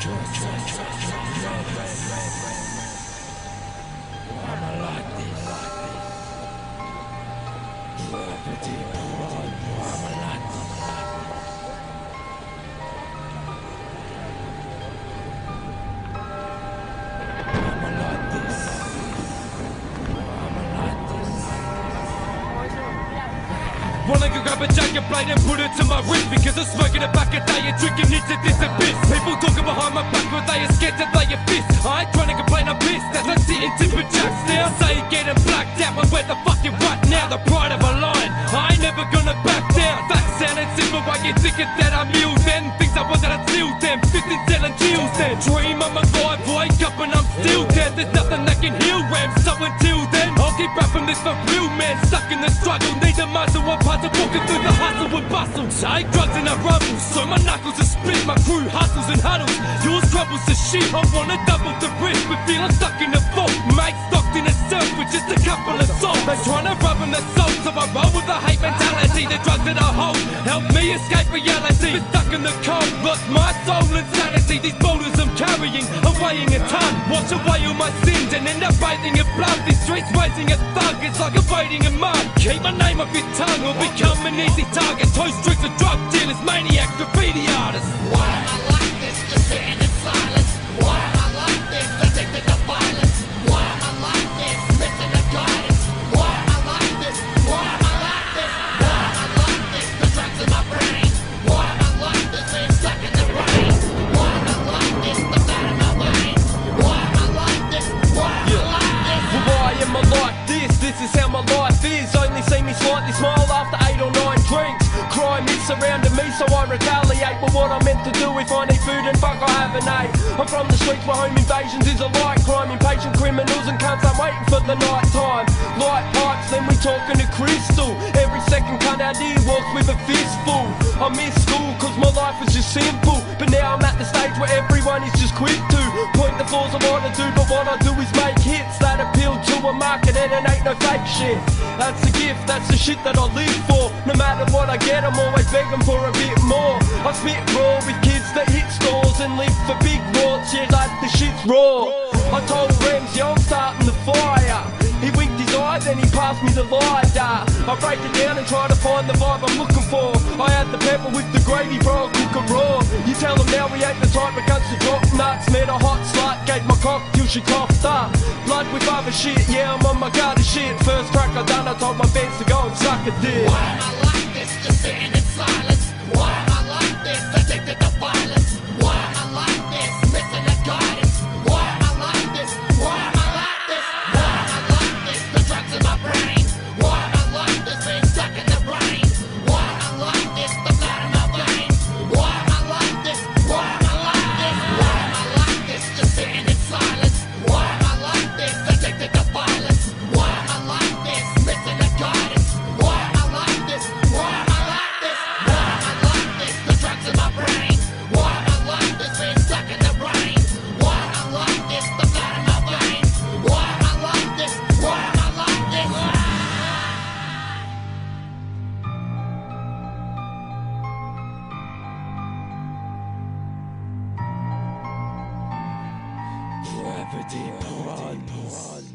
Wanna go grab a jacket blade and put it to my wrist, because I'm smoking it back a day and drinking it to this abyss. People talking behind my back, but they are scared to lay a fist. I ain't trying to complain, I'm pissed as I sit in tipper jacks now. Say getting blacked out, but we're the fucking right now, the pride of a lion. I ain't never gonna back down. That sounding simple, why you thinking that I'm ill then? Things I wasn't, I steal them, 15 selling deals then. Dream I'm alive, wake up and I'm still dead. There's nothing that can heal Ram, so until then I'll keep rapping this for real, man. Stuck in the struggle, need a muzzle, one puzzle, walking through the hustle with bustle. Take drugs and I rumble, so my knuckles are split. My crew hustles and huddles, yours crumbles to shit. I wanna double the risk, but feel I'm stuck in the vault. Mate, stocked in a cell with just a couple of souls. They tryna rub in the soul, so I roll with the hate mentality. The drugs that I hold help me escape reality. Been stuck in the cold, lost my soul and sanity. These boulders I'm carrying are weighing a ton. Wash away all my sins and end up bathing in blood. These streets raising a thug, it's like I'm wading in mud. Keep my name off your tongue or become an easy target. Toast tricks of drug dealers, maniacs, graffiti artists. Why am I like this? Just sitting in silence. Why am I like this? Addicted to violence. Why am I like this? Missing the guidance. Why am I like this? Why am I like this? Why am I like this? The drugs in my brain. Why am I like this? Being stuck in the rain. Why am I like this? The fat in my veins. Why am I like this? Why am I like this? Well, why am I like this? This is how my life is. Only see me slightly smile after 8 or 9 drinks. Crime is surrounding me, so I retaliate. But what I'm meant to do if I need food and fuck, I haven't ate. I'm from the streets where home invasions is a light crime. Impatient criminals and cunts, I'm waiting for the night time. Light pipes, then we talking to crystal. Every second cunt out here walks with a fistful. I miss school cause my life was just simple, but now I'm at the stage where everyone is just quick to point the flaws of what I do. But what I do is make hits that appeal to a market, and it ain't no fake shit. That's the gift, that's the shit that I live for. No matter what I get, I'm always begging for a bit more. I spit raw with kids that hit stores and live for big rorts, yeah, like the shit's raw. I told Ramsey I'm starting the fire. He winked his eye, then he passed me the lighter. I break it down and try to find the vibe I'm looking for. I add the pepper with the gravy, bro, I cook it raw. You tell them now we ain't the type of guns to drop nuts. Met a hot slut, gave my cock till she coughed up. Blood with other shit, yeah, I'm on my guard of shit. First track I done, I told my fans to go and suck a dick. Why am I like this? Just sitting in silence. Why am I like this? Addicted to violence. Why am I like this? Missing the guidance. Why am I like this? Why am I like this? Why am I like this? The drugs in my brain. Why am I like this? Being stuck in the rain. Why am I like this? The blood in my veins. Why am I like this? Why am I like this? Why am I like this? Just sitting in silence. Why am I like this? Addicted to violence. Why am I like this? Missing the guidance. Why am I like this? Why am I like this? Why am I like this? The drugs in my brain. Why am I like this? Being stuck in the rain. Why am I like this? The blood in my veins. Why am I like this? Why am I like this? Gravity runs.